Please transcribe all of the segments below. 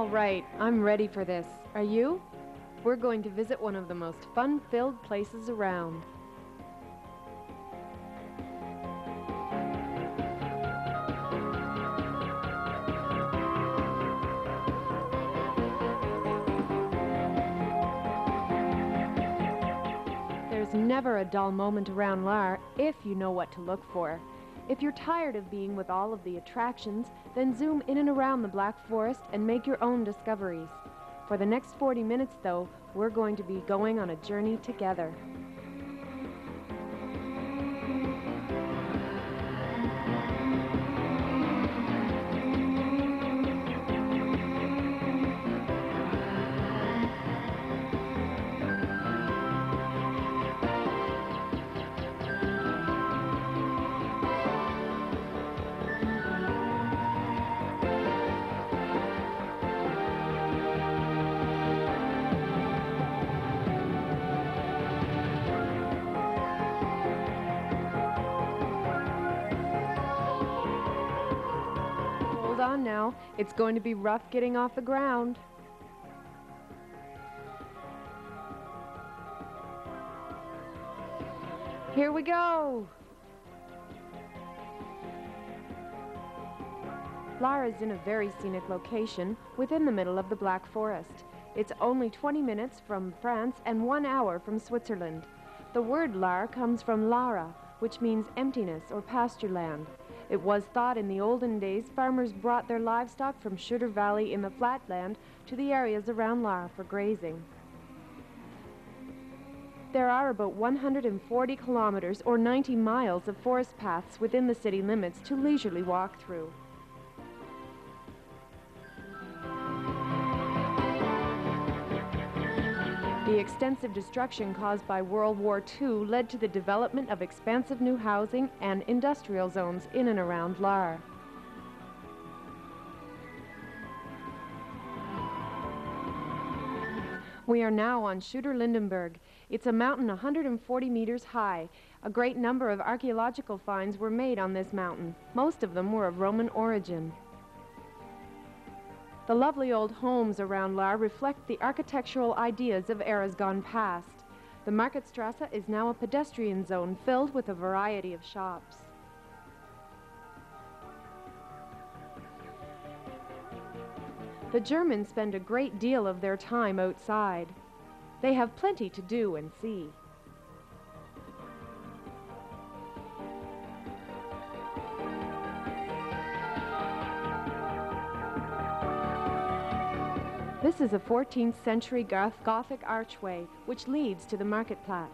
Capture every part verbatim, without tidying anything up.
All right, I'm ready for this. Are you? We're going to visit one of the most fun-filled places around. There's never a dull moment around Lahr if you know what to look for. If you're tired of being with all of the attractions, then zoom in and around the Black Forest and make your own discoveries. For the next forty minutes, though, we're going to be going on a journey together. Hold on now, it's going to be rough getting off the ground. Here we go! Lahr is in a very scenic location within the middle of the Black Forest. It's only twenty minutes from France and one hour from Switzerland. The word Lahr comes from Lara, which means emptiness or pasture land. It was thought in the olden days farmers brought their livestock from Schutter Valley in the flatland to the areas around Lahr for grazing. There are about one hundred forty kilometers or ninety miles of forest paths within the city limits to leisurely walk through. The extensive destruction caused by World War Two led to the development of expansive new housing and industrial zones in and around Lahr. We are now on Schutter Lindenberg. It's a mountain one hundred forty meters high. A great number of archaeological finds were made on this mountain. Most of them were of Roman origin. The lovely old homes around Lahr reflect the architectural ideas of eras gone past. The Marktstrasse is now a pedestrian zone filled with a variety of shops. The Germans spend a great deal of their time outside. They have plenty to do and see. This is a fourteenth century Gothic archway which leads to the Marktplatz.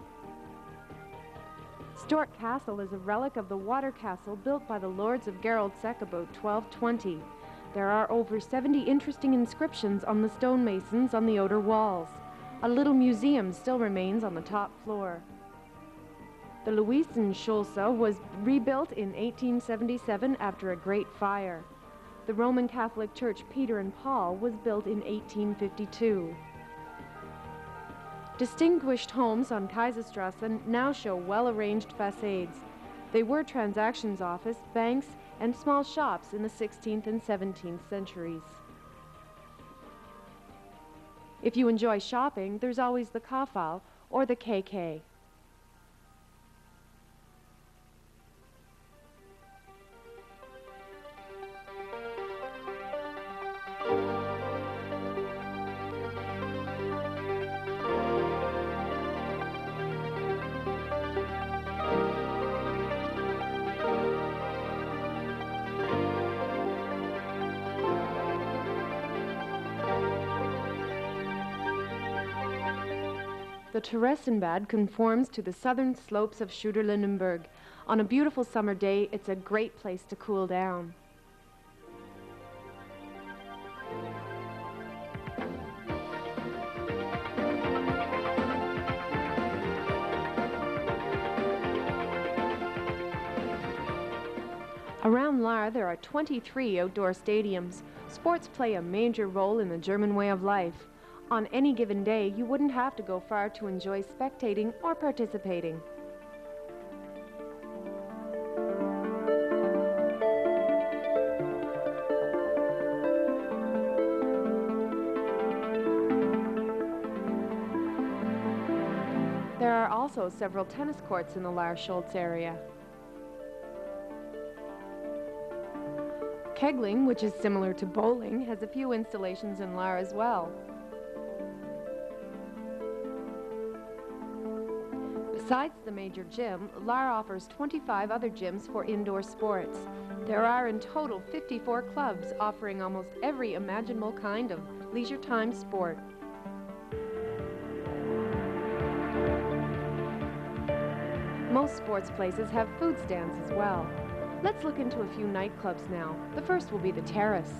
Stork Castle is a relic of the water castle built by the lords of Geroldsek about twelve twenty. There are over seventy interesting inscriptions on the stonemasons on the outer walls. A little museum still remains on the top floor. The Luisenschulze was rebuilt in eighteen seventy-seven after a great fire. The Roman Catholic Church Peter and Paul was built in eighteen fifty-two. Distinguished homes on Kaiserstrasse now show well-arranged facades. They were transactions office, banks, and small shops in the sixteenth and seventeenth centuries. If you enjoy shopping, there's always the Kaufhaus or the K K. The Theresienbad conforms to the southern slopes of Schutter Lindenberg. On a beautiful summer day, it's a great place to cool down. Around Lahr, there are twenty-three outdoor stadiums. Sports play a major role in the German way of life. On any given day, you wouldn't have to go far to enjoy spectating or participating. There are also several tennis courts in the Lahr Schultz area. Kegling, which is similar to bowling, has a few installations in Lahr as well. Besides the major gym, Lahr offers twenty-five other gyms for indoor sports. There are in total fifty-four clubs offering almost every imaginable kind of leisure time sport. Most sports places have food stands as well. Let's look into a few nightclubs now. The first will be the Terrace.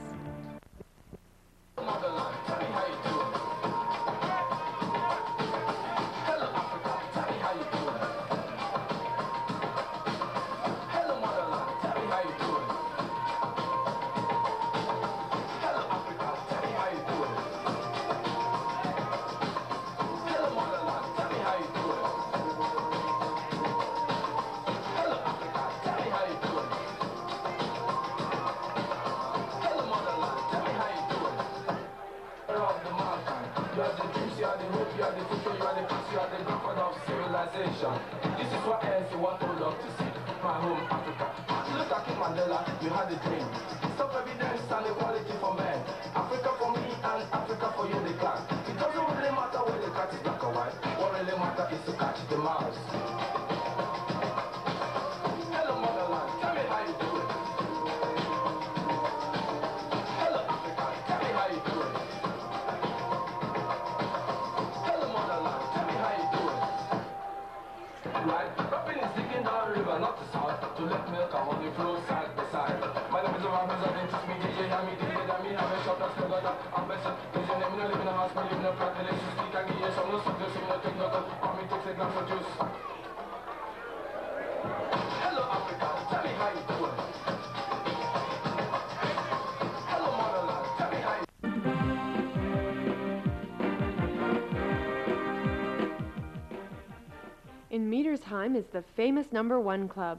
This is what else you want to love to see. My home, Africa. Look at King Mandela, you had a dream. Stop evidence and equality for men. Africa for me and Africa for you, the clan. It doesn't really matter where the cat is black or white. What really matters is to catch the mouse. Hello, motherland, tell me how you do it. Hello, Africa, tell me how you do it. Hello, motherland, tell me how you do it. Right, rapping is digging down river, not the south, to let milk and honey flow side by side. My name is Obama, I didn't teach me D J, hear me D J, that me have a shop that's still got that. I'm best, there's your name, no live in a house, no live in a flat, let's just speak and give you some no subjects, no take no cup, for me takes a glass of juice. Hello Africa, tell me how you doing. Hello motherland, tell me how you In Metersheim is the famous Number One Club.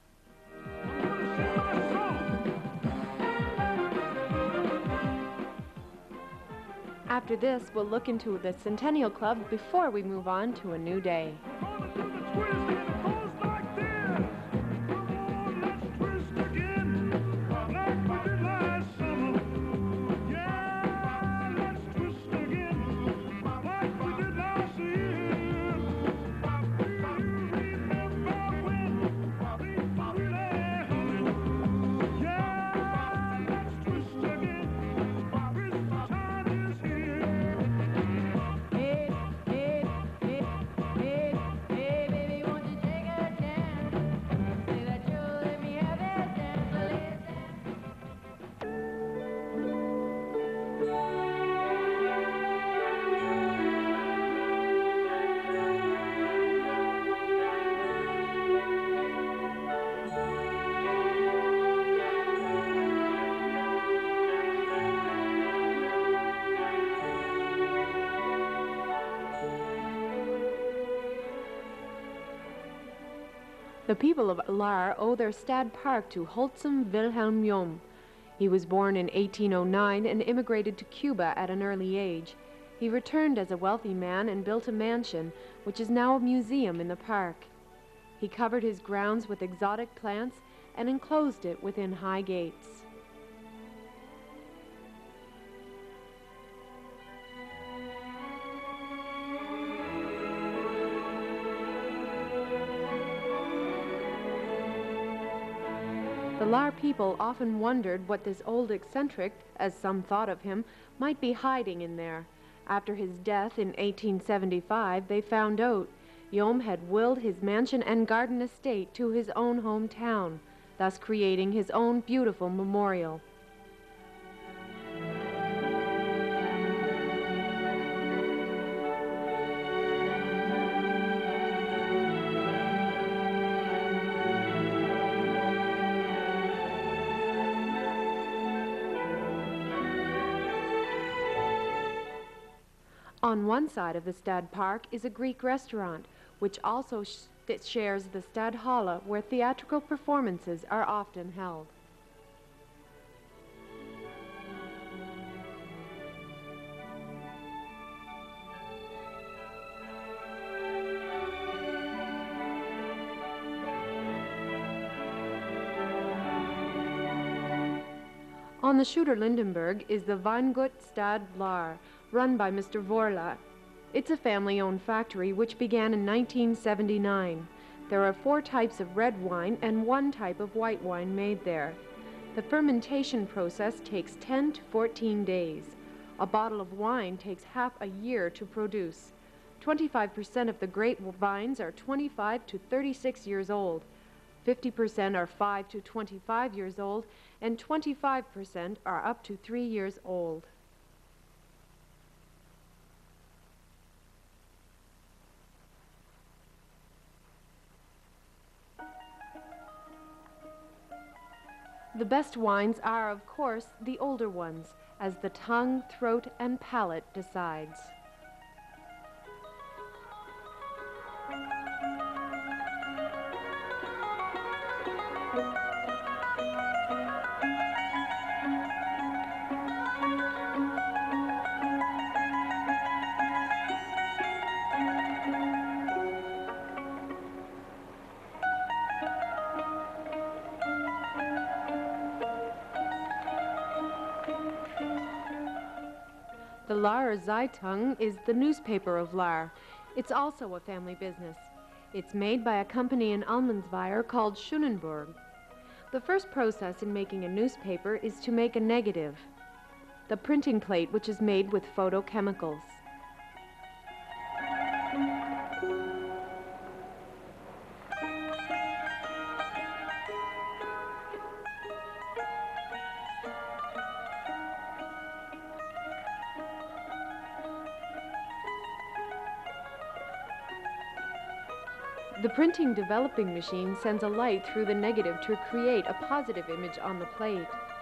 After this, we'll look into the Centennial Club before we move on to a new day. The people of Lahr owe their Stad Park to Holtzum Wilhelm Jom. He was born in eighteen oh nine and immigrated to Cuba at an early age. He returned as a wealthy man and built a mansion, which is now a museum in the park. He covered his grounds with exotic plants and enclosed it within high gates. The Lahr people often wondered what this old eccentric, as some thought of him, might be hiding in there. After his death in eighteen seventy-five, they found out Jom had willed his mansion and garden estate to his own hometown, thus creating his own beautiful memorial. On one side of the Stad Park is a Greek restaurant, which also sh shares the Stad Halle, where theatrical performances are often held. On the Schutter-Lindenberg is the Weingut Stad Lahr, run by Mister Vorla. It's a family-owned factory which began in nineteen seventy-nine. There are four types of red wine and one type of white wine made there. The fermentation process takes ten to fourteen days. A bottle of wine takes half a year to produce. twenty-five percent of the grape vines are twenty-five to thirty-six years old. fifty percent are five to twenty-five years old, and twenty-five percent are up to three years old. The best wines are, of course, the older ones, as the tongue, throat, and palate decides. The Lahr Zeitung is the newspaper of Lahr. It's also a family business. It's made by a company in Almensweier called Schönenburg. The first process in making a newspaper is to make a negative, the printing plate, which is made with photochemicals. The printing developing machine sends a light through the negative to create a positive image on the plate.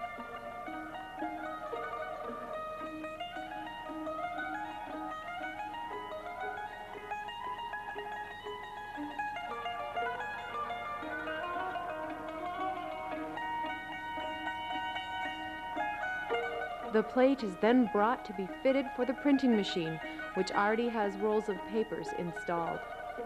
The plate is then brought to be fitted for the printing machine, which already has rolls of papers installed.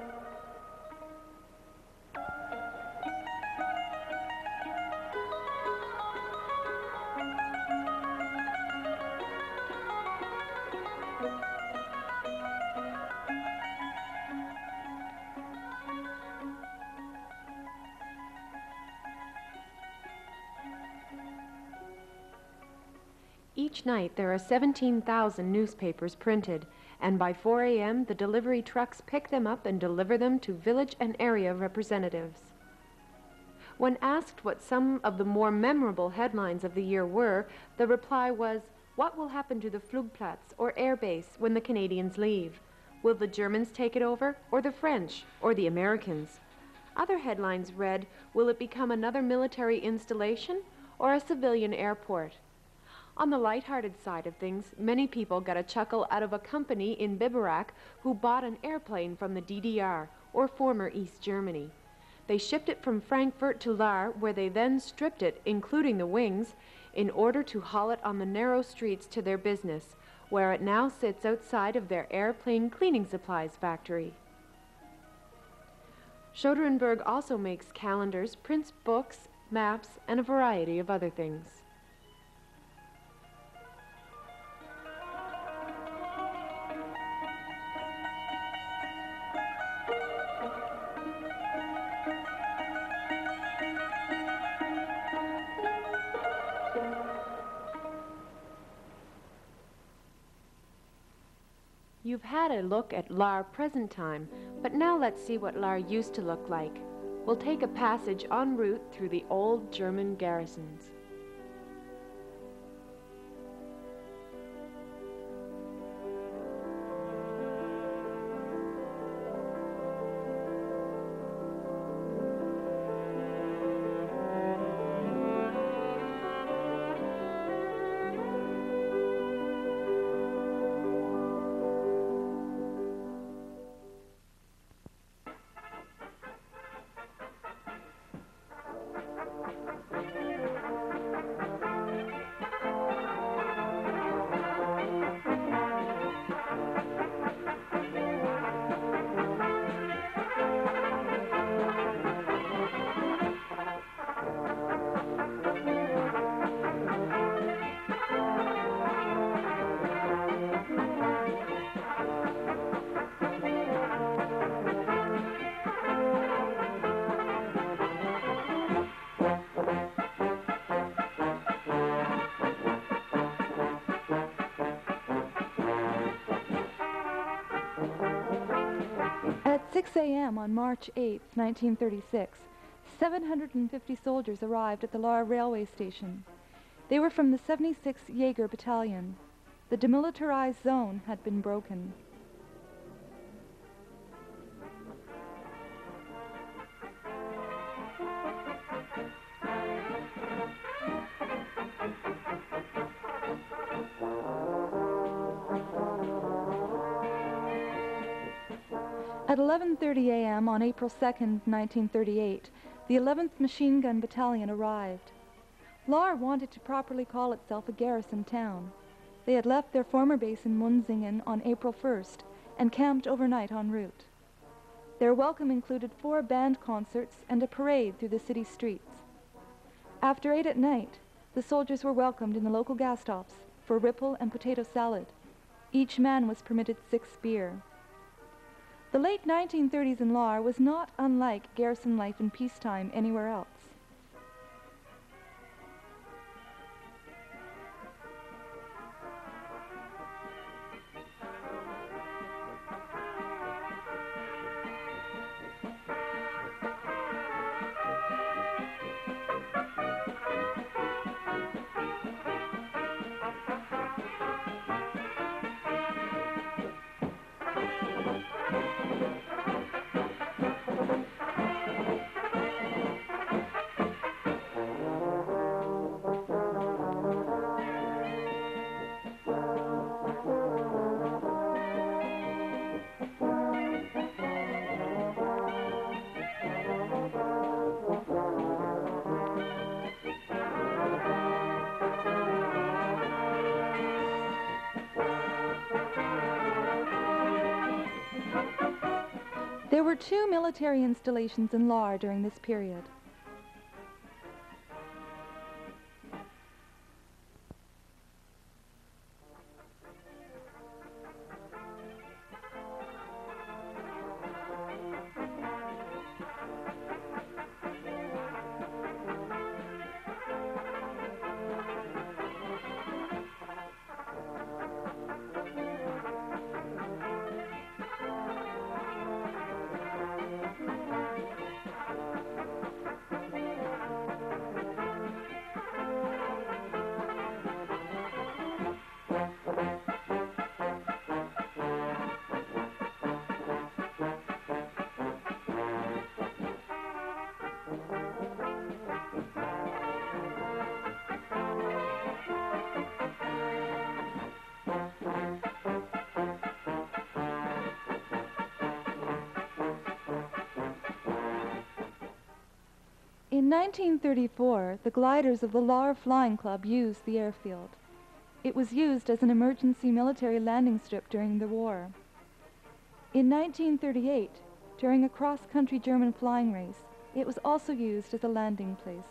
Each night there are seventeen thousand newspapers printed, and by four A M the delivery trucks pick them up and deliver them to village and area representatives. When asked what some of the more memorable headlines of the year were, the reply was, "What will happen to the Flugplatz, or air base, when the Canadians leave? Will the Germans take it over, or the French, or the Americans?" Other headlines read, "Will it become another military installation, or a civilian airport?" On the light-hearted side of things, many people got a chuckle out of a company in Biberach who bought an airplane from the D D R, or former East Germany. They shipped it from Frankfurt to Lahr, where they then stripped it, including the wings, in order to haul it on the narrow streets to their business, where it now sits outside of their airplane cleaning supplies factory. Schoderenberg also makes calendars, prints books, maps, and a variety of other things. You've had a look at Lahr present time, but now let's see what Lahr used to look like. We'll take a passage en route through the old German garrisons. six a m on March eighth, nineteen thirty-six, seven hundred fifty soldiers arrived at the Lahr railway station. They were from the seventy-sixth Jaeger Battalion. The demilitarized zone had been broken. At eleven thirty a m on April second, nineteen thirty-eight, the eleventh Machine Gun Battalion arrived. Lahr wanted to properly call itself a garrison town. They had left their former base in Munzingen on April first and camped overnight en route. Their welcome included four band concerts and a parade through the city streets. After eight at night, the soldiers were welcomed in the local gas stops for ripple and potato salad. Each man was permitted six beer. The late nineteen thirties in Lahr was not unlike garrison life in peacetime anywhere else. There were two military installations in Lahr during this period. In nineteen thirty-four, the gliders of the Lahr Flying Club used the airfield. It was used as an emergency military landing strip during the war. In nineteen thirty-eight, during a cross-country German flying race, it was also used as a landing place.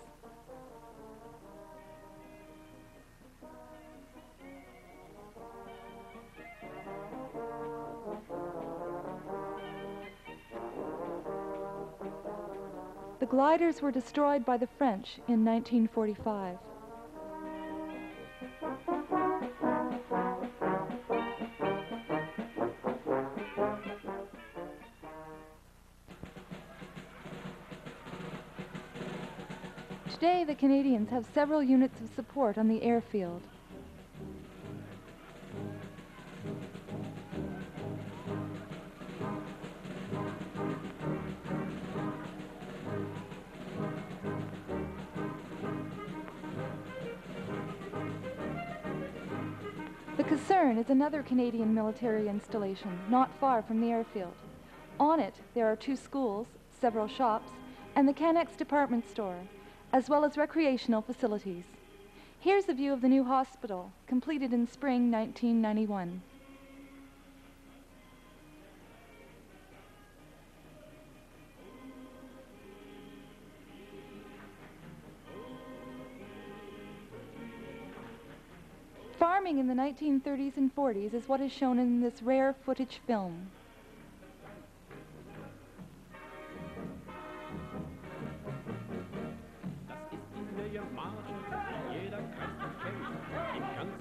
The gliders were destroyed by the French in nineteen forty-five. Today, the Canadians have several units of support on the airfield. The Caserne is another Canadian military installation not far from the airfield. On it, there are two schools, several shops, and the Canex department store, as well as recreational facilities. Here's a view of the new hospital, completed in spring nineteen ninety-one. Farming in the nineteen thirties and forties is what is shown in this rare footage film.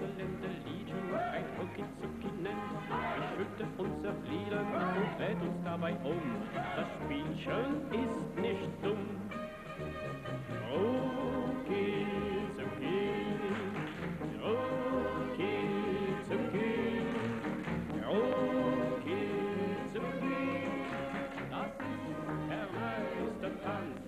Und zergliedern und rät uns dabei dabei um. Das Spielchen ist nicht dumm. Okay, it's okay. Okay, it's okay. Okay, it's okay. Das ist der neueste Tanz.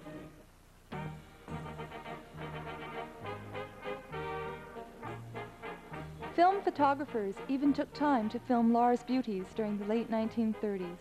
Film photographers even took time to film Lahr's beauties during the late nineteen thirties.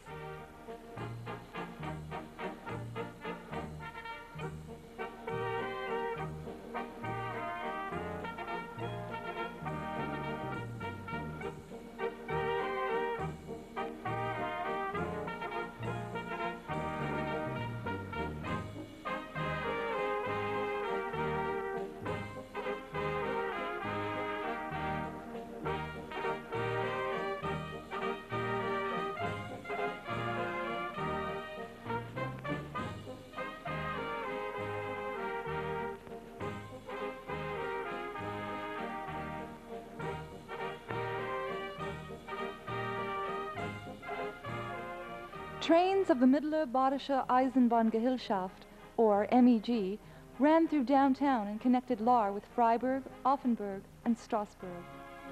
Trains of the Mittler Badische Eisenbahngesellschaft, or M E G, ran through downtown and connected Lahr with Freiburg, Offenburg, and Strasbourg.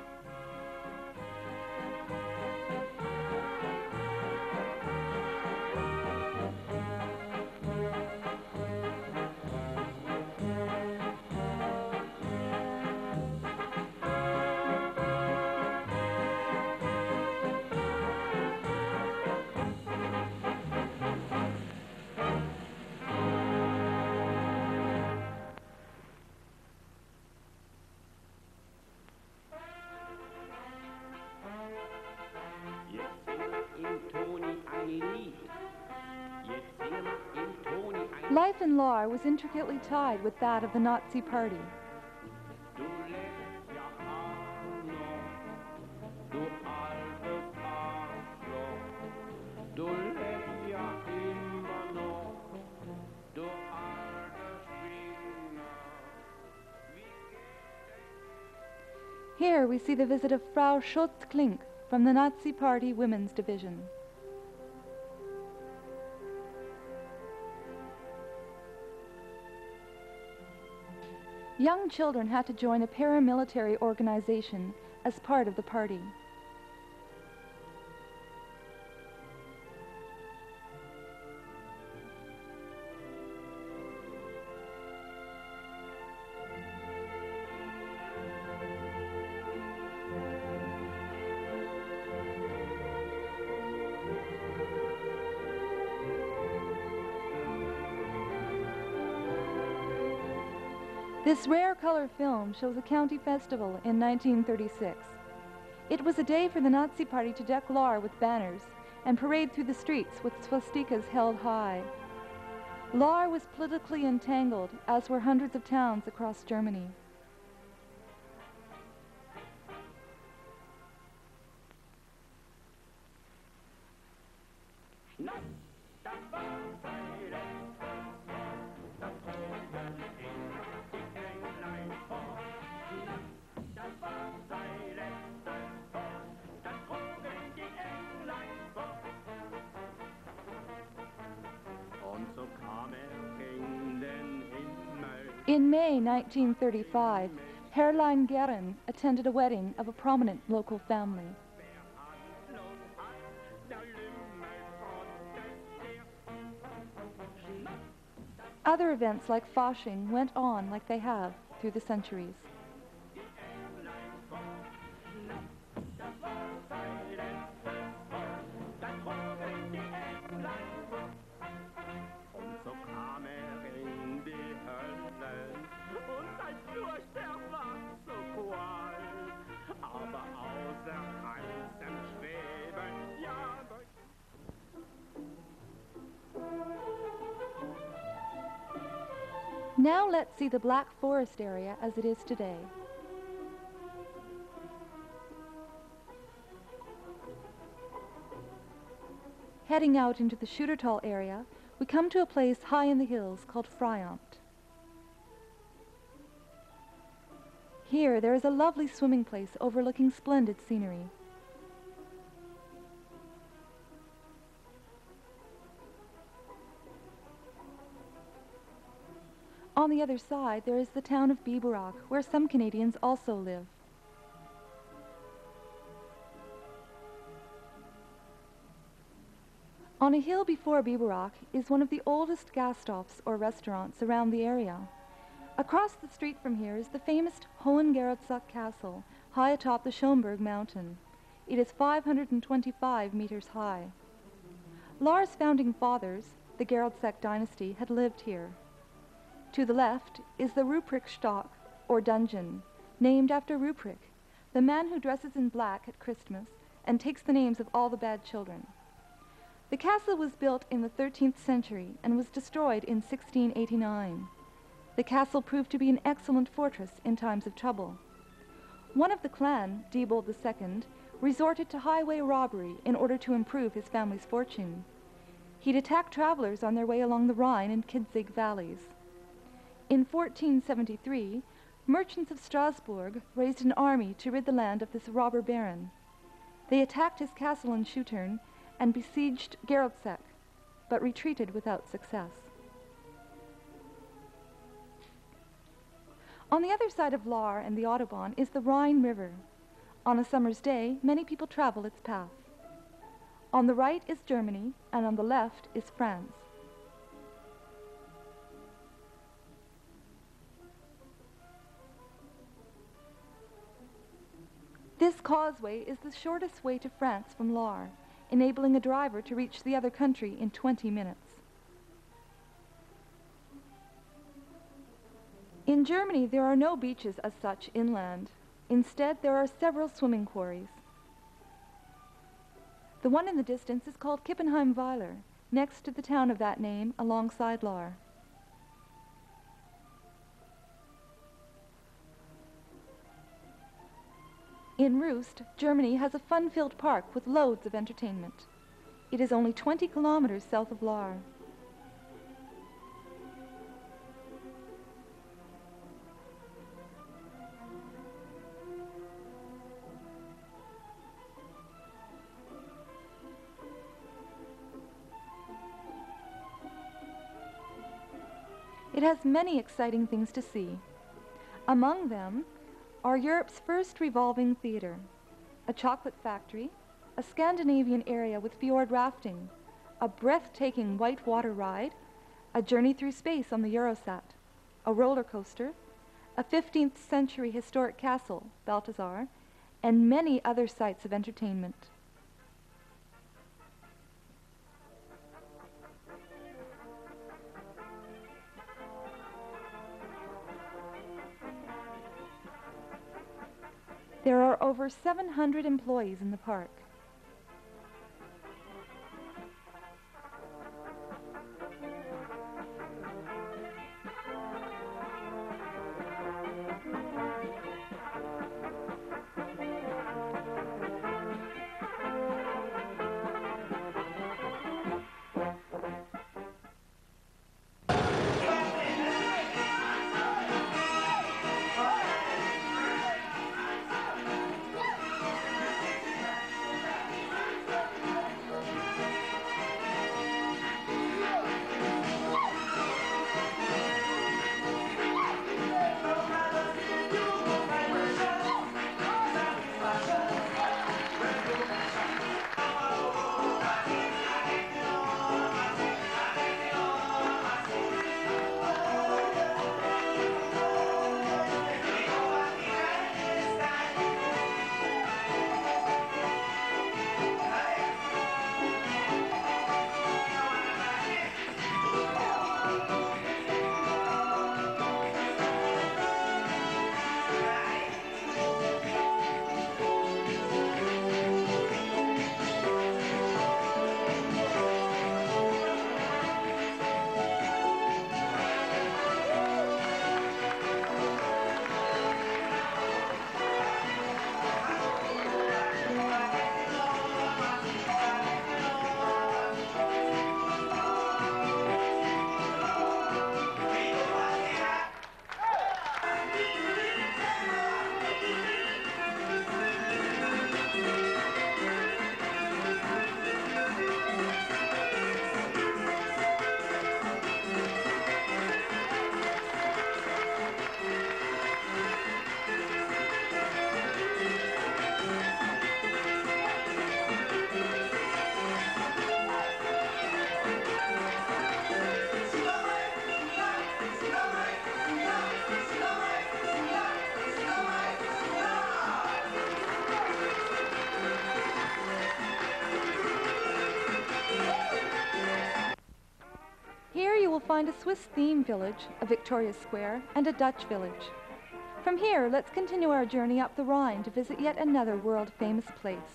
Life in Lahr was intricately tied with that of the Nazi Party. Here we see the visit of Frau Schultz-Klink from the Nazi Party Women's Division. Young children had to join a paramilitary organization as part of the party. This rare color film shows a county festival in nineteen thirty-six. It was a day for the Nazi Party to deck Lahr with banners and parade through the streets with swastikas held high. Lahr was politically entangled, as were hundreds of towns across Germany. In May nineteen thirty-five, Herrlein Gerren attended a wedding of a prominent local family. Other events like Fasching went on like they have through the centuries. Now let's see the Black Forest area as it is today. Heading out into the Schutertal area, we come to a place high in the hills called Freiamt. Here there is a lovely swimming place overlooking splendid scenery. On the other side, there is the town of Biberach, where some Canadians also live. On a hill before Biberach is one of the oldest gasthoffs or restaurants around the area. Across the street from here is the famous Hohengeroldzach Castle, high atop the Schönberg mountain. It is five hundred twenty-five meters high. Lahr's founding fathers, the Geroldzach dynasty, had lived here. To the left is the Ruprechtstock, or dungeon, named after Ruprecht, the man who dresses in black at Christmas and takes the names of all the bad children. The castle was built in the thirteenth century and was destroyed in sixteen eighty-nine. The castle proved to be an excellent fortress in times of trouble. One of the clan, Diebold the Second, resorted to highway robbery in order to improve his family's fortune. He'd attack travelers on their way along the Rhine and Kinzig valleys. In fourteen seventy-three, merchants of Strasbourg raised an army to rid the land of this robber baron. They attacked his castle in Schutern and besieged Geroldzach, but retreated without success. On the other side of Lahr and the Autobahn is the Rhine River. On a summer's day, many people travel its path. On the right is Germany, and on the left is France. This causeway is the shortest way to France from Lahr, enabling a driver to reach the other country in twenty minutes. In Germany, there are no beaches as such inland. Instead, there are several swimming quarries. The one in the distance is called Kippenheim-Weiler, next to the town of that name alongside Lahr. In Rust, Germany has a fun-filled park with loads of entertainment. It is only twenty kilometers south of Lahr. It has many exciting things to see. Among them are Europe's first revolving theater, a chocolate factory, a Scandinavian area with fjord rafting, a breathtaking white water ride, a journey through space on the Eurosat, a roller coaster, a fifteenth century historic castle, Balthazar, and many other sites of entertainment. There are over seven hundred employees in the park. find a Swiss theme village, a Victoria Square, and a Dutch village. From here, let's continue our journey up the Rhine to visit yet another world-famous place.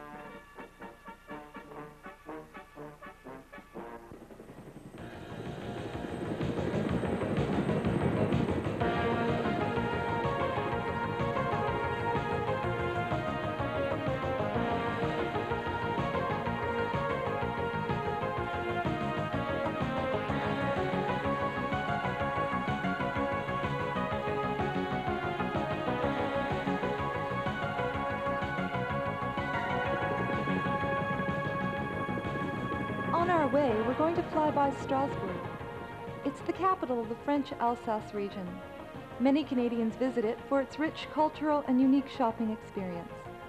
On our way, we're going to fly by Strasbourg. It's the capital of the French Alsace region. Many Canadians visit it for its rich cultural and unique shopping experience.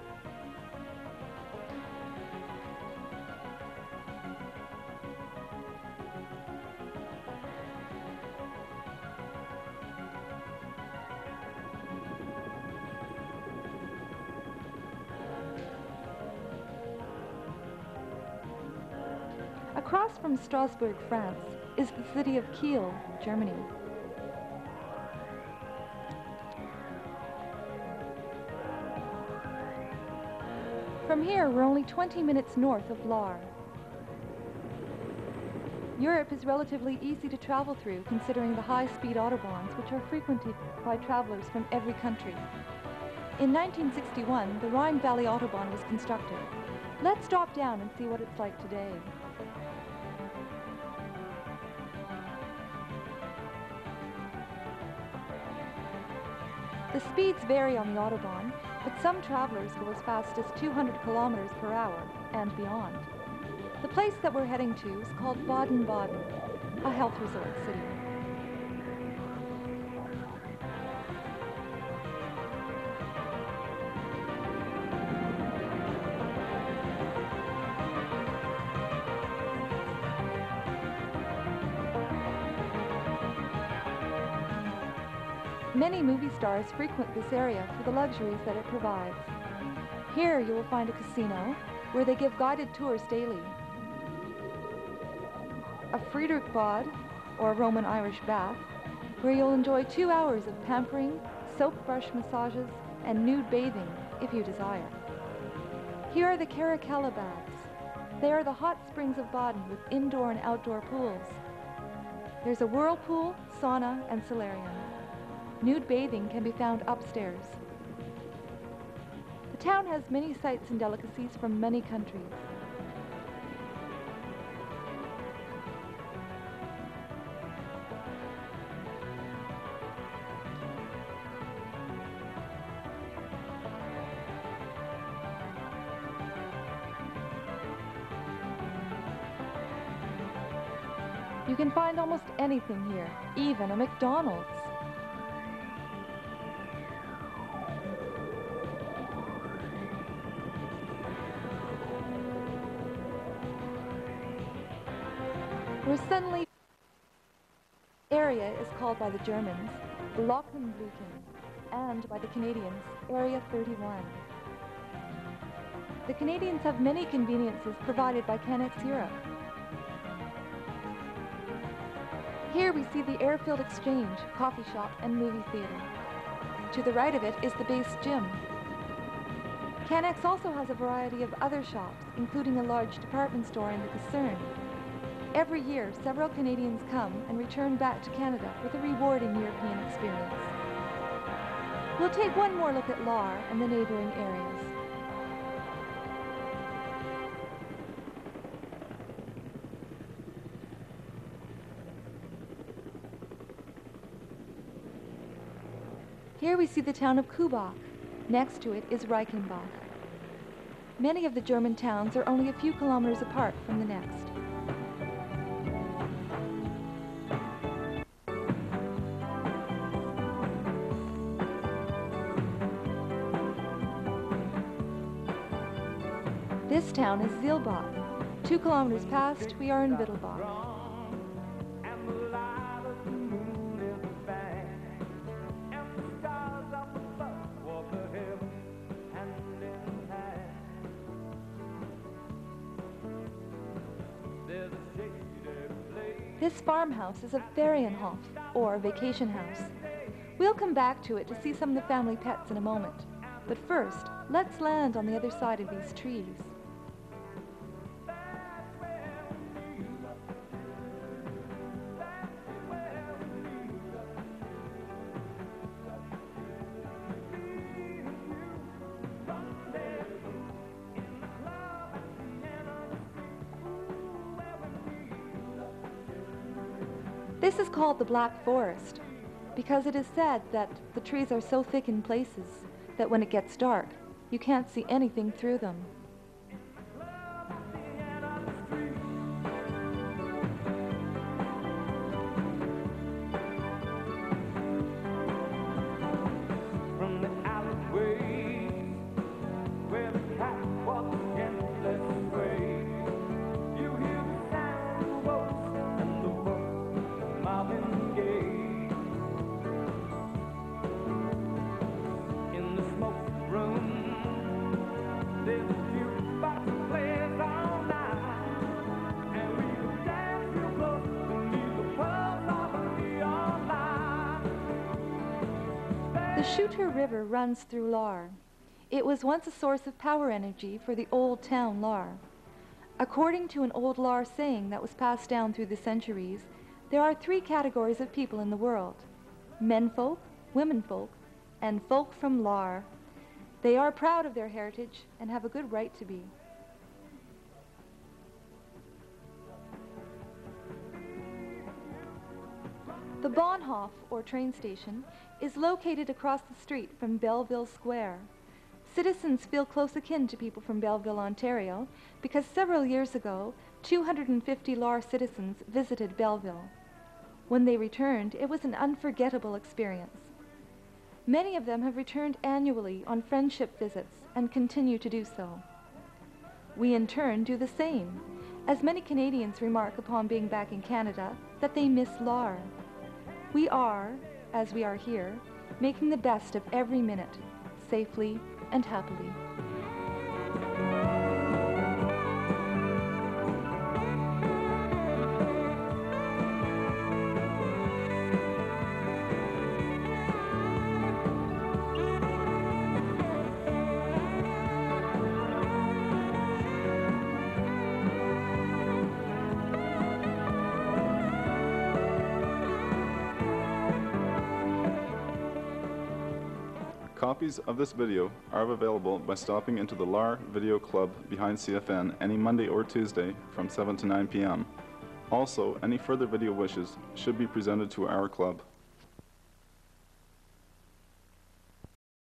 Across from Strasbourg, France, is the city of Kiel, Germany. From here, we're only twenty minutes north of Lahr. Europe is relatively easy to travel through, considering the high-speed autobahns, which are frequented by travelers from every country. In nineteen sixty-one, the Rhine Valley Autobahn was constructed. Let's drop down and see what it's like today. The speeds vary on the Autobahn, but some travelers go as fast as two hundred kilometers per hour and beyond. The place that we're heading to is called Baden-Baden, a health resort city. Many movie stars frequent this area for the luxuries that it provides. Here you will find a casino where they give guided tours daily, a Friedrich Bad, or Roman Irish bath, where you'll enjoy two hours of pampering, soap brush massages, and nude bathing if you desire. Here are the Caracalla baths. They are the hot springs of Baden with indoor and outdoor pools. There's a whirlpool, sauna, and solarium. Nude bathing can be found upstairs. The town has many sights and delicacies from many countries. You can find almost anything here, even a McDonald's. We're suddenly area is called by the Germans Glockenblüten and by the Canadians Area thirty-one. The Canadians have many conveniences provided by Canex Europe. Here we see the Airfield Exchange, coffee shop, and movie theater. To the right of it is the base gym. Canex also has a variety of other shops, including a large department store in the Caserne. Every year, several Canadians come and return back to Canada with a rewarding European experience. We'll take one more look at Lahr and the neighboring areas. Here we see the town of Kubach. Next to it is Reichenbach. Many of the German towns are only a few kilometers apart from the next. This town is Zilbach. Two kilometers past, we are in Wittelbach. There's a shady place This farmhouse is a Ferienhof, or vacation house. We'll come back to it to see some of the family pets in a moment. But first, let's land on the other side of these trees. This is called the Black Forest because it is said that the trees are so thick in places that when it gets dark, you can't see anything through them. From the alleyway where the cat walks endless way, you hear the sound of boats and the boat mobbing gay. In the smoke room, there's a jukebox that plays all night, and we can dance real close beneath the pulse of a neon light. The Shooter River runs through Lahr. It was once a source of power energy for the old town Lahr. According to an old Lahr saying that was passed down through the centuries, there are three categories of people in the world: menfolk, womenfolk, and folk from Lahr. They are proud of their heritage and have a good right to be. The Bahnhof, or train station, is located across the street from Belleville Square. Citizens feel close akin to people from Belleville, Ontario, because several years ago, two hundred fifty Lahr citizens visited Belleville. When they returned, it was an unforgettable experience. Many of them have returned annually on friendship visits and continue to do so. We in turn do the same, as many Canadians remark upon being back in Canada that they miss Lahr. We are, as we are here, making the best of every minute, safely and happily. Copies of this video are available by stopping into the Lahr Video Club behind C F N any Monday or Tuesday from seven to nine p m Also, any further video wishes should be presented to our club.